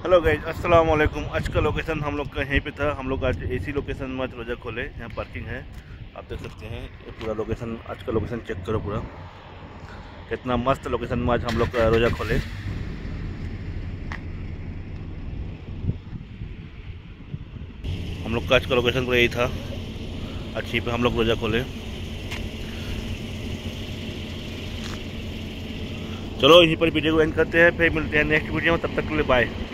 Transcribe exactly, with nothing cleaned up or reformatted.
Hello guys, अस्सलाम वालेकुम। आज का लोकेशन हम लोग का यहीं पे था। हम लोग आज एसी लोकेशन में आज रोज़ा खोले। यहाँ पार्किंग है, आप देख सकते हैं। ये पूरा लोकेशन, आज का लोकेशन चेक करो, पूरा कितना मस्त लोकेशन में आज हम लोग का रोज़ा खोले। हम लोग का आज का लोकेशन पूरा यही था। अच्छी पे हम लोग रोज़ा खोले। चलो यहीं पर वीडियो को एंड करते हैं, फिर मिलते हैं नेक्स्ट वीडियो में। तब तक के लिए बाय।